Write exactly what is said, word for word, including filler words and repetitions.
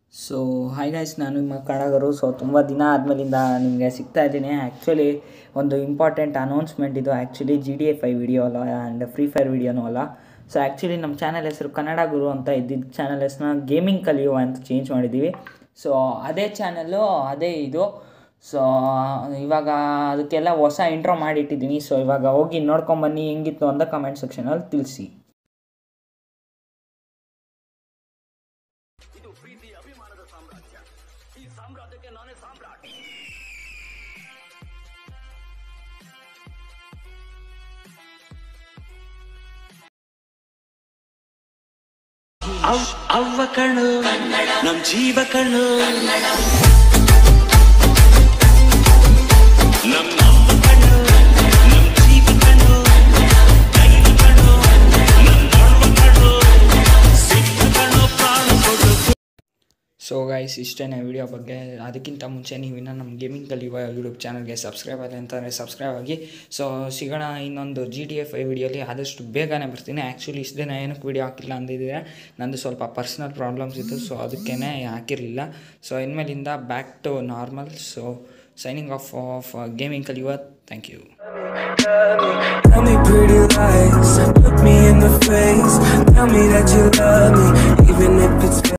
So hi guys, ನಾನು ನಿಮ್ಮ ಕನ್ನಡಗರು. So ತುಂಬ ದಿನ ಆದಮೇಲಿಂದ ನಿಮಗೆ ಸಿಗ್ತಾ ಇದ್ದೀನಿ. ಆ್ಯಕ್ಚುಲಿ ಒಂದು ಇಂಪಾರ್ಟೆಂಟ್ ಅನೌನ್ಸ್ಮೆಂಟ್ ಇದು. Actually G D F I video ಅಲ್ಲ ಆ್ಯಂಡ್ ಫ್ರೀ ಫೈರ್ ವಿಡಿಯೋನೂ ಅಲ್ಲ. ಸೊ ಆ್ಯಕ್ಚುಲಿ ನಮ್ಮ ಚಾನಲ್ ಹೆಸರು kannadaguru ಅಂತ ಇದ್ದಿದ್ದು ಚಾನಲ್ ಹೆಸರನ್ನ gamingkaliyuva ಅಂತ ಚೇಂಜ್ ಮಾಡಿದ್ದೀವಿ. ಸೊ ಅದೇ ಚಾನಲ್ಲು ಅದೇ ಇದು. ಸೊ ಇವಾಗ ಅದಕ್ಕೆಲ್ಲ ಹೊಸ ಇಂಟ್ರೋ ಮಾಡಿಟ್ಟಿದ್ದೀನಿ. ಸೊ ಇವಾಗ ಹೋಗಿ ನೋಡ್ಕೊಂಬನ್ನಿ ಹೆಂಗಿತ್ತು ಅಂತ ಕಮೆಂಟ್ ಸೆಕ್ಷನಲ್ಲಿ ತಿಳಿಸಿ. ಅವ್ವ ಕಣ್ಣು ನಮ್ ಜೀವ ಕಣ್ಣು ನಮ್ ಅವ್ವ ಕಣ್ಣು ನಮ್ ಜೀವ ಕಣ್ಣು ದೈವ ಕಣ್ಣು ನಮ್ ಅವ್ವ ಕಣ್ಣು ಸಿಕ್ಕ ಕಣ್ಣು ಪ್ರಾಣ ಕೊಡು. ಸೊ ಗೈಸ್, ಇಷ್ಟೇ ವಿಡಿಯೋ ಬಗ್ಗೆ. ಅದಕ್ಕಿಂತ ಮುಂಚೆ ನೀವಿನ್ನ ನಮ್ಮ ಗೇಮಿಂಗ್ಕಲಿಯುವ ಯೂಟ್ಯೂಬ್ ಚಾನಲ್ಗೆ ಸಬ್ಸ್ಕ್ರೈಬ್ ಆಗಿ ಅಂತಂದರೆ ಸಬ್ಸ್ಕ್ರೈಬ್ ಆಗಿ. ಸೊ ಸಿಗೋಣ ಇನ್ನೊಂದು ಜಿ ಡಿ ಎಫ್ ಐ ವಿಡಿಯೋಲಿ. ಆದಷ್ಟು ಬೇಗನೆ ಬರ್ತೀನಿ. ಆ್ಯಕ್ಚುಲಿ ಇಷ್ಟು ದಿನ ಏನಕ್ಕೆ ವಿಡಿಯೋ ಹಾಕಿಲ್ಲ ಅಂದಿದ್ದರೆ ನಂದು ಸ್ವಲ್ಪ ಪರ್ಸ್ನಲ್ ಪ್ರಾಬ್ಲಮ್ಸ್ ಇತ್ತು. ಸೊ ಅದಕ್ಕೇ ಹಾಕಿರಲಿಲ್ಲ. ಸೊ ಇನ್ಮೇಲಿಂದ back to normal. So signing off off ಗೇಮಿಂಗ್ಕಲಿಯುವ. Thank you. Tell me pretty lies, look me in the face, tell me that you love me, even if it's